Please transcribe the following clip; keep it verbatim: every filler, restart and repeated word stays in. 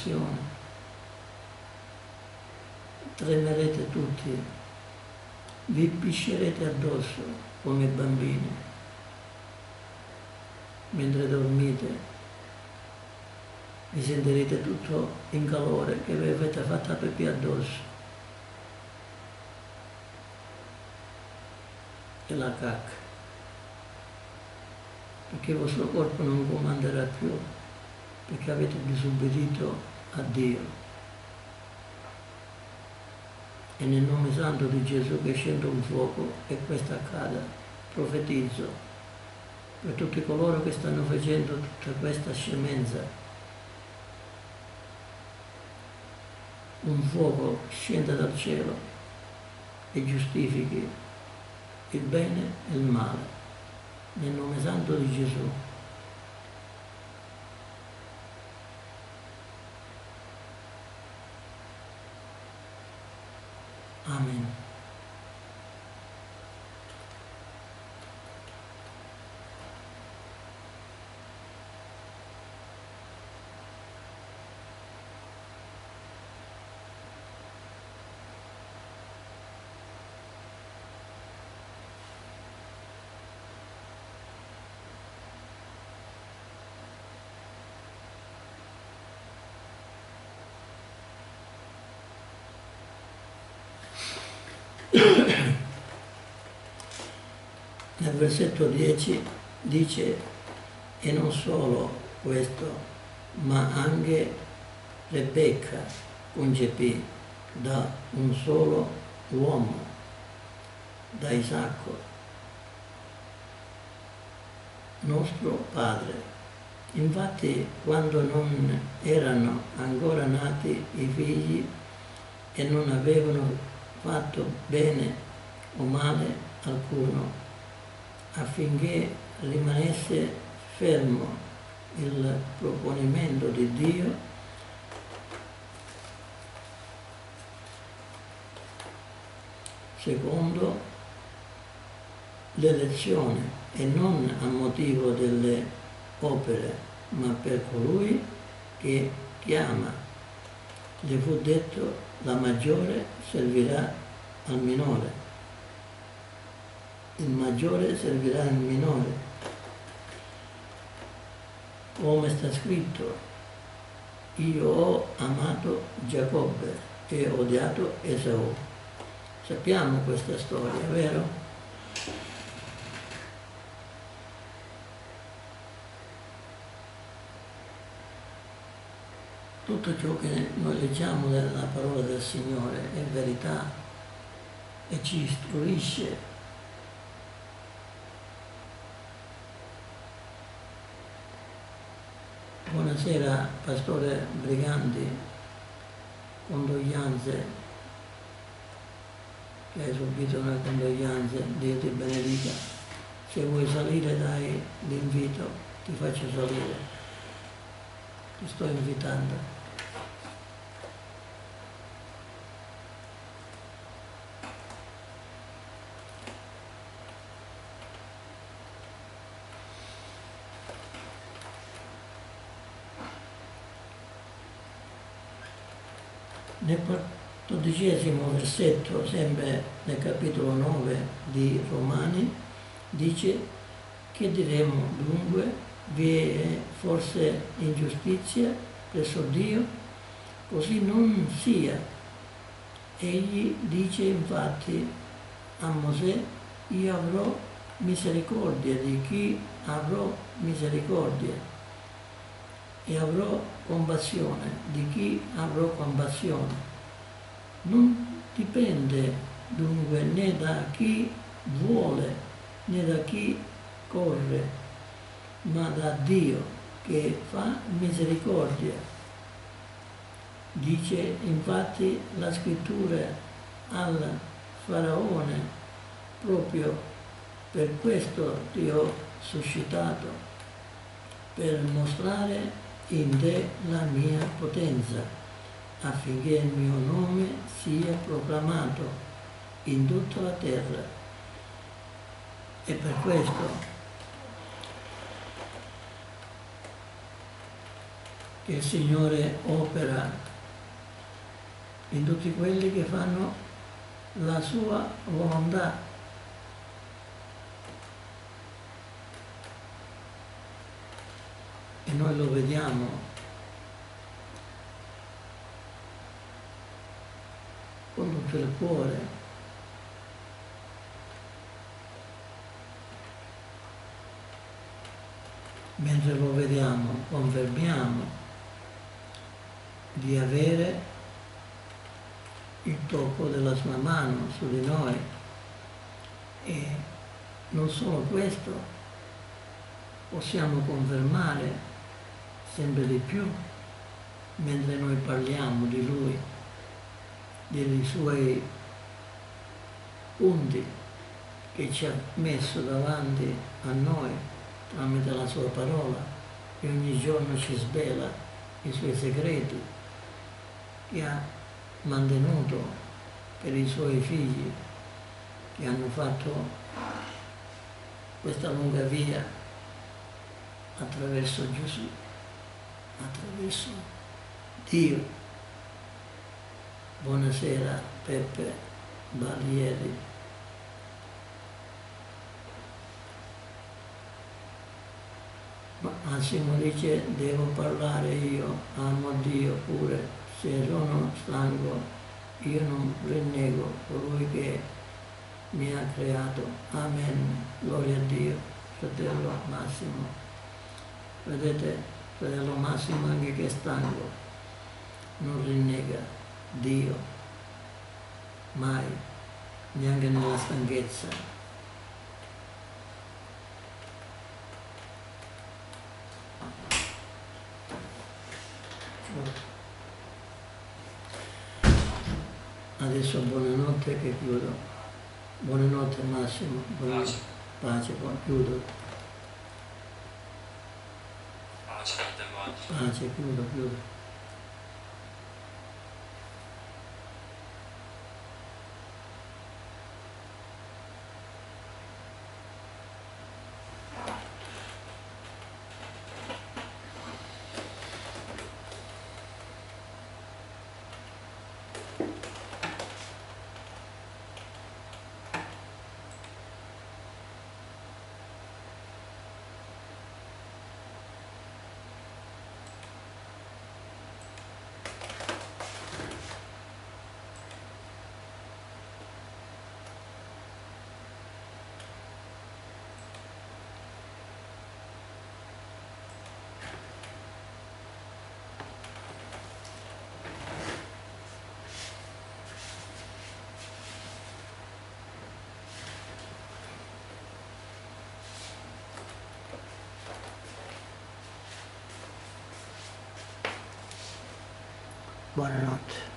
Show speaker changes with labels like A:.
A: tribolazione, tremerete tutti, vi piscerete addosso come bambini, mentre dormite vi sentirete tutto in calore che vi avete fatta pipì addosso e la cacca, perché il vostro corpo non comanderà più, perché avete disubbidito a Dio. E nel nome santo di Gesù che scende un fuoco e questo accada, profetizzo per tutti coloro che stanno facendo tutta questa scemenza. Un fuoco scenda dal cielo e giustifichi il bene e il male, nel nome santo di Gesù. Amen. Nel versetto dieci dice: e non solo questo, ma anche Rebecca concepì da un solo uomo, da Isacco, nostro padre. Infatti, quando non erano ancora nati i figli e non avevano fatto bene o male alcuno, affinché rimanesse fermo il proponimento di Dio, secondo l'elezione e non a motivo delle opere, ma per colui che chiama. Le fu detto: la maggiore servirà al minore. Il maggiore servirà al minore, come sta scritto: io ho amato Giacobbe e ho odiato Esau. Sappiamo questa storia, vero? Tutto ciò che noi leggiamo nella parola del Signore è verità e ci istruisce. Buonasera, Pastore Briganti, condoglianze, che hai subito una condoglianza, Dio ti benedica. Se vuoi salire dai l'invito, ti faccio salire, ti sto invitando. Nel quattordicesimo versetto, sempre nel capitolo nove di Romani, dice: che diremo dunque? Vi è forse ingiustizia presso Dio? Così non sia. Egli dice infatti a Mosè: io avrò misericordia di chi avrò misericordia e avrò compassione di chi avrò compassione. Non dipende dunque né da chi vuole né da chi corre, ma da Dio che fa misericordia. Dice infatti la scrittura al Faraone: proprio per questo ti ho suscitato, per mostrare in te la mia potenza, affinché il mio nome sia proclamato in tutta la terra. E per questo che il Signore opera in tutti quelli che fanno la sua volontà. E noi lo vediamo con tutto il cuore. Mentre lo vediamo, confermiamo di avere il tocco della sua mano su di noi. E non solo questo, possiamo confermare sempre di più, mentre noi parliamo di Lui, dei Suoi punti che ci ha messo davanti a noi tramite la Sua parola, che ogni giorno ci svela i Suoi segreti, che ha mantenuto per i Suoi figli che hanno fatto questa lunga via attraverso Gesù, attraverso Dio. Buonasera Peppe Barrieri. Ma Massimo dice: devo parlare io, amo Dio pure, se sono stanco io non rinnego colui che mi ha creato. Amen, gloria a Dio. Fratello Massimo, vedete, fratello Massimo anche che è stanco non rinnega Dio mai, neanche nella stanchezza. Adesso buonanotte che chiudo. Buonanotte Massimo, buonanotte. Pace, poi chiudo.
B: Pace,
A: Pace, chiudo, chiudo. Buonanotte.